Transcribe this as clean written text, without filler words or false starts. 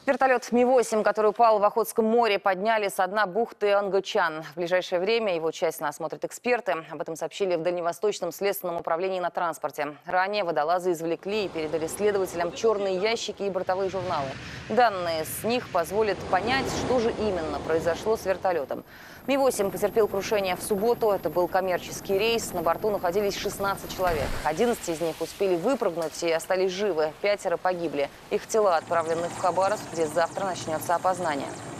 Вертолет Ми-8, который упал в Охотском море, подняли со дна бухты Ангочан. В ближайшее время его тщательно осмотрят эксперты. Об этом сообщили в Дальневосточном следственном управлении на транспорте. Ранее водолазы извлекли и передали следователям черные ящики и бортовые журналы. Данные с них позволят понять, что же именно произошло с вертолетом. Ми-8 потерпел крушение в субботу. Это был коммерческий рейс. На борту находились 16 человек. 11 из них успели выпрыгнуть и остались живы. 5 погибли. Их тела отправлены в Хабаровск, где завтра начнется опознание.